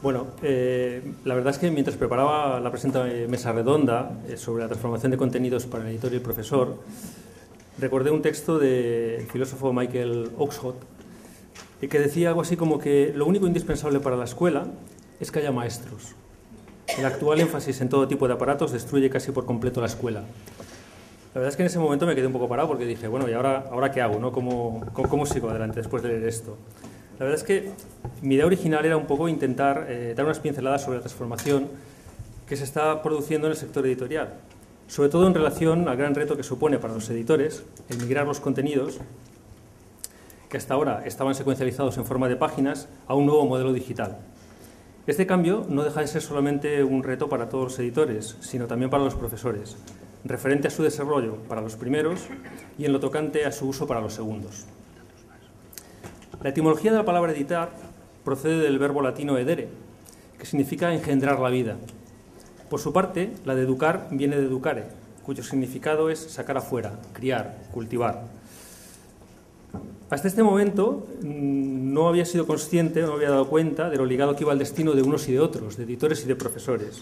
Bueno, la verdad es que mientras preparaba la presente mesa redonda sobre la transformación de contenidos para el editor y el profesor, recordé un texto del filósofo Michael Oakeshott que decía algo así como que lo único indispensable para la escuela es que haya maestros. El actual énfasis en todo tipo de aparatos destruye casi por completo la escuela. La verdad es que en ese momento me quedé un poco parado porque dije, bueno, ¿y ahora qué hago? ¿No? ¿Cómo sigo adelante después de leer esto? La verdad es que mi idea original era un poco intentar dar unas pinceladas sobre la transformación que se está produciendo en el sector editorial, sobre todo en relación al gran reto que supone para los editores el migrar los contenidos que hasta ahora estaban secuencializados en forma de páginas a un nuevo modelo digital. Este cambio no deja de ser solamente un reto para todos los editores, sino también para los profesores, referente a su desarrollo para los primeros y en lo tocante a su uso para los segundos. La etimología de la palabra editar procede del verbo latino edere, que significa engendrar la vida. Por su parte, la de educar viene de educare, cuyo significado es sacar afuera, criar, cultivar. Hasta este momento no había sido consciente, no había dado cuenta de lo ligado que iba el destino de unos y de otros, de editores y de profesores.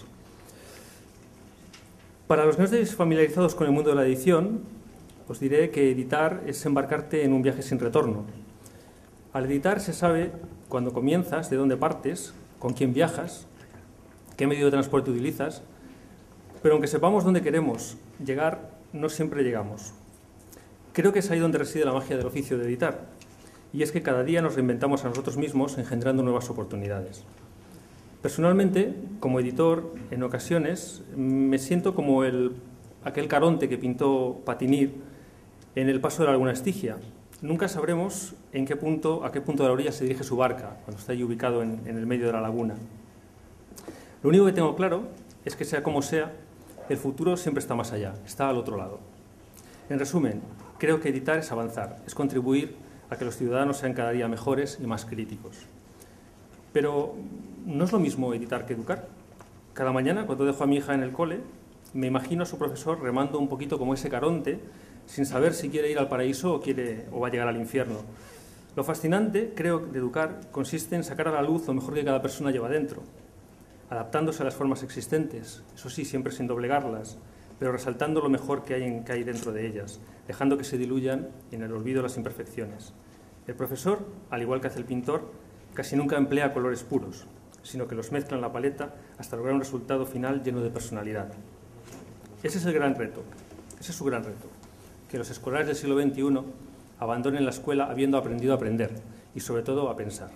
Para los que no estéis familiarizados con el mundo de la edición, os diré que editar es embarcarte en un viaje sin retorno. Al editar se sabe cuándo comienzas, de dónde partes, con quién viajas, qué medio de transporte utilizas, pero aunque sepamos dónde queremos llegar, no siempre llegamos. Creo que es ahí donde reside la magia del oficio de editar, y es que cada día nos reinventamos a nosotros mismos engendrando nuevas oportunidades. Personalmente, como editor, en ocasiones me siento como aquel Caronte que pintó Patinir en El paso de la laguna Estigia. Nunca sabremos a qué punto de la orilla se dirige su barca, cuando está ahí ubicado en el medio de la laguna. Lo único que tengo claro es que, sea como sea, el futuro siempre está más allá, está al otro lado. En resumen, creo que editar es avanzar, es contribuir a que los ciudadanos sean cada día mejores y más críticos. Pero no es lo mismo editar que educar. Cada mañana, cuando dejo a mi hija en el cole, me imagino a su profesor remando un poquito como ese Caronte, sin saber si quiere ir al paraíso o va a llegar al infierno. Lo fascinante, creo, de educar consiste en sacar a la luz lo mejor que cada persona lleva dentro, adaptándose a las formas existentes, eso sí, siempre sin doblegarlas, pero resaltando lo mejor que hay dentro de ellas, dejando que se diluyan en el olvido las imperfecciones. El profesor, al igual que hace el pintor, casi nunca emplea colores puros, sino que los mezcla en la paleta hasta lograr un resultado final lleno de personalidad. Ese es el gran reto, ese es su gran reto, que los escolares del siglo XXI abandonen la escuela habiendo aprendido a aprender y, sobre todo, a pensar.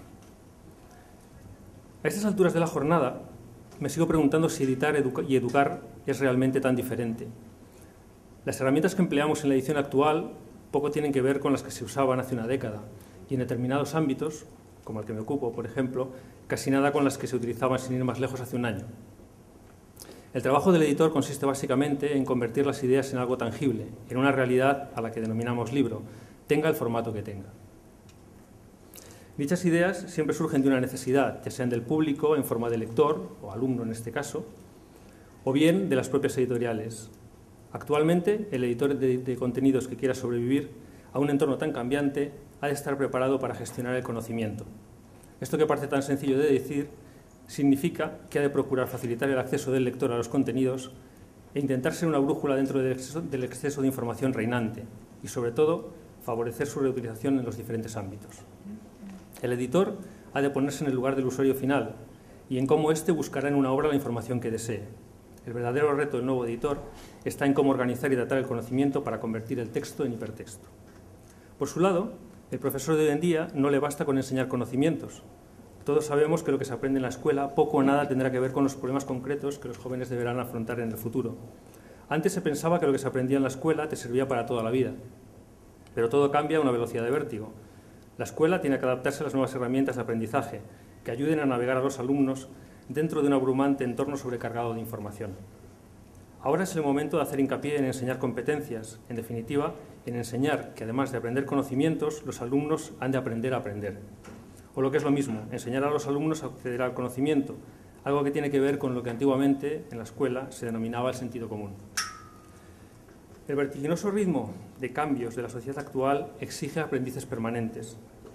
A estas alturas de la jornada, me sigo preguntando si editar y educar es realmente tan diferente. Las herramientas que empleamos en la edición actual poco tienen que ver con las que se usaban hace una década y en determinados ámbitos, como el que me ocupo, por ejemplo, casi nada con las que se utilizaban sin ir más lejos hace un año. El trabajo del editor consiste básicamente en convertir las ideas en algo tangible, en una realidad a la que denominamos libro, tenga el formato que tenga. Dichas ideas siempre surgen de una necesidad, ya sean del público en forma de lector, o alumno en este caso, o bien de las propias editoriales. Actualmente, el editor de contenidos que quiera sobrevivir a un entorno tan cambiante ha de estar preparado para gestionar el conocimiento. Esto, que parece tan sencillo de decir, significa que ha de procurar facilitar el acceso del lector a los contenidos e intentar ser una brújula dentro del exceso de información reinante y, sobre todo, favorecer su reutilización en los diferentes ámbitos. El editor ha de ponerse en el lugar del usuario final y en cómo éste buscará en una obra la información que desee. El verdadero reto del nuevo editor está en cómo organizar y tratar el conocimiento para convertir el texto en hipertexto. Por su lado, el profesor de hoy en día no le basta con enseñar conocimientos. Todos sabemos que lo que se aprende en la escuela poco o nada tendrá que ver con los problemas concretos que los jóvenes deberán afrontar en el futuro. Antes se pensaba que lo que se aprendía en la escuela te servía para toda la vida, pero todo cambia a una velocidad de vértigo. La escuela tiene que adaptarse a las nuevas herramientas de aprendizaje que ayuden a navegar a los alumnos dentro de un abrumante entorno sobrecargado de información. Ahora es el momento de hacer hincapié en enseñar competencias, en definitiva, en enseñar que además de aprender conocimientos, los alumnos han de aprender a aprender. O lo que es lo mismo, enseñar a los alumnos a acceder al conocimiento, algo que tiene que ver con lo que antiguamente en la escuela se denominaba el sentido común. El vertiginoso ritmo de cambios de la sociedad actual exige aprendices permanentes.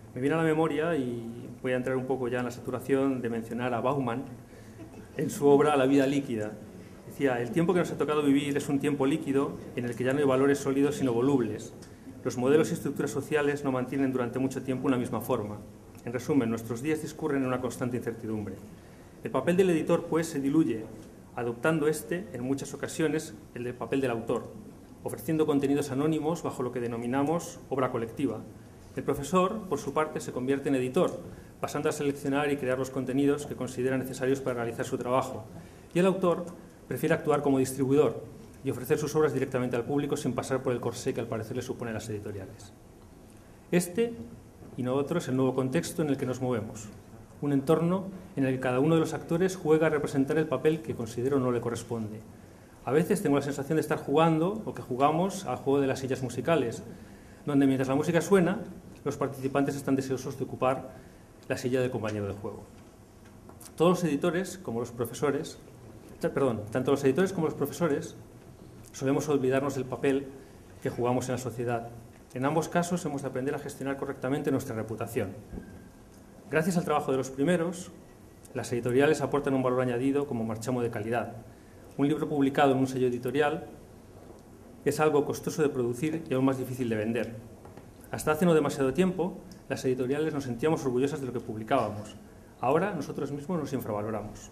Me viene a la memoria, y voy a entrar un poco ya en la saturación, de mencionar a Bauman en su obra La vida líquida. Decía: el tiempo que nos ha tocado vivir es un tiempo líquido en el que ya no hay valores sólidos sino volubles. Los modelos y estructuras sociales no mantienen durante mucho tiempo una misma forma. En resumen, nuestros días discurren en una constante incertidumbre. El papel del editor, pues, se diluye, adoptando en muchas ocasiones, el del papel del autor, ofreciendo contenidos anónimos bajo lo que denominamos obra colectiva. El profesor, por su parte, se convierte en editor, pasando a seleccionar y crear los contenidos que considera necesarios para realizar su trabajo. Y el autor prefiere actuar como distribuidor y ofrecer sus obras directamente al público sin pasar por el corsé que al parecer le suponen las editoriales. Este, y no otro, es el nuevo contexto en el que nos movemos. Un entorno en el que cada uno de los actores juega a representar el papel que considero no le corresponde. A veces tengo la sensación de estar jugando, o que jugamos, al juego de las sillas musicales, donde mientras la música suena, los participantes están deseosos de ocupar la silla del compañero de juego. Todos los editores, como los profesores, tanto los editores como los profesores, solemos olvidarnos del papel que jugamos en la sociedad. En ambos casos hemos de aprender a gestionar correctamente nuestra reputación. Gracias al trabajo de los primeros, las editoriales aportan un valor añadido como marchamo de calidad. Un libro publicado en un sello editorial es algo costoso de producir y aún más difícil de vender. Hasta hace no demasiado tiempo, las editoriales nos sentíamos orgullosas de lo que publicábamos. Ahora nosotros mismos nos infravaloramos.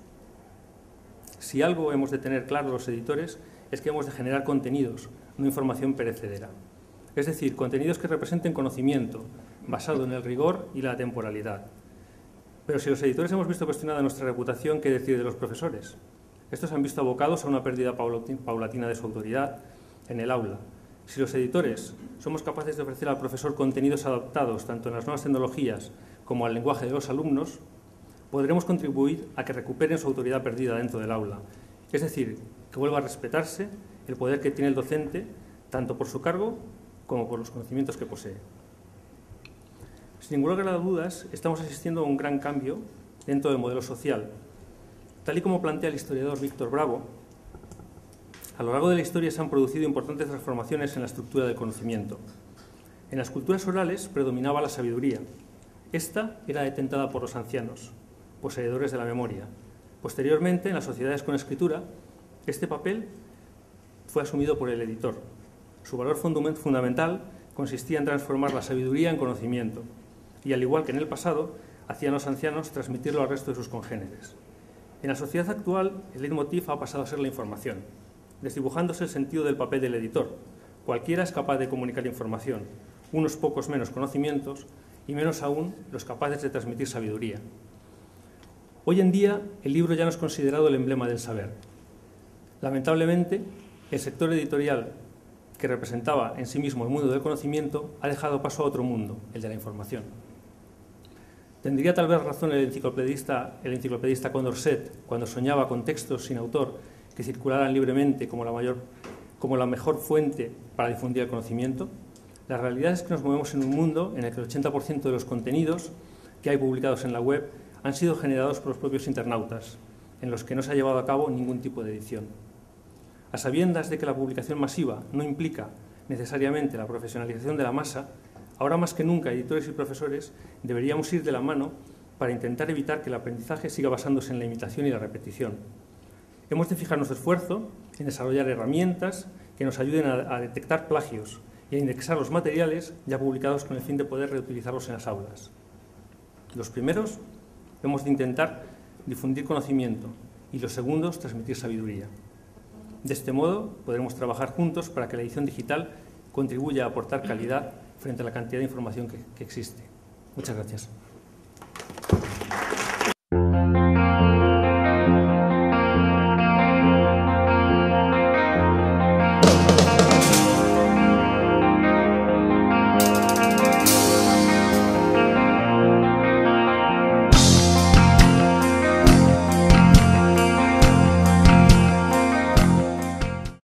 Si algo hemos de tener claro los editores es que hemos de generar contenidos, no información perecedera. Es decir, contenidos que representen conocimiento, basado en el rigor y la temporalidad. Pero si los editores hemos visto cuestionada nuestra reputación, ¿qué decir de los profesores? Estos han visto abocados a una pérdida paulatina de su autoridad en el aula. Si los editores somos capaces de ofrecer al profesor contenidos adaptados tanto en las nuevas tecnologías como al lenguaje de los alumnos, podremos contribuir a que recuperen su autoridad perdida dentro del aula. Es decir, que vuelva a respetarse el poder que tiene el docente, tanto por su cargo como por los conocimientos que posee. Sin ninguna lugar a dudas, estamos asistiendo a un gran cambio dentro del modelo social. Tal y como plantea el historiador Víctor Bravo, a lo largo de la historia se han producido importantes transformaciones en la estructura del conocimiento. En las culturas orales predominaba la sabiduría. Esta era detentada por los ancianos, poseedores de la memoria. Posteriormente, en las sociedades con escritura, este papel fue asumido por el editor. Su valor fundamental consistía en transformar la sabiduría en conocimiento y, al igual que en el pasado, hacían los ancianos transmitirlo al resto de sus congéneres. En la sociedad actual, el leitmotiv ha pasado a ser la información, desdibujándose el sentido del papel del editor. Cualquiera es capaz de comunicar información, unos pocos menos conocimientos y menos aún los capaces de transmitir sabiduría. Hoy en día, el libro ya no es considerado el emblema del saber. Lamentablemente, el sector editorial que representaba en sí mismo el mundo del conocimiento ha dejado paso a otro mundo, el de la información. Tendría tal vez razón el enciclopedista Condorcet cuando soñaba con textos sin autor que circularan libremente como la mejor fuente para difundir el conocimiento. La realidad es que nos movemos en un mundo en el que el 80% de los contenidos que hay publicados en la web han sido generados por los propios internautas, en los que no se ha llevado a cabo ningún tipo de edición. A sabiendas de que la publicación masiva no implica necesariamente la profesionalización de la masa, ahora más que nunca editores y profesores deberíamos ir de la mano para intentar evitar que el aprendizaje siga basándose en la imitación y la repetición. Hemos de fijar nuestro esfuerzo en desarrollar herramientas que nos ayuden a detectar plagios y a indexar los materiales ya publicados con el fin de poder reutilizarlos en las aulas. Los primeros hemos de intentar difundir conocimiento y los segundos transmitir sabiduría. De este modo podremos trabajar juntos para que la edición digital contribuya a aportar calidad frente a la cantidad de información que existe. Muchas gracias.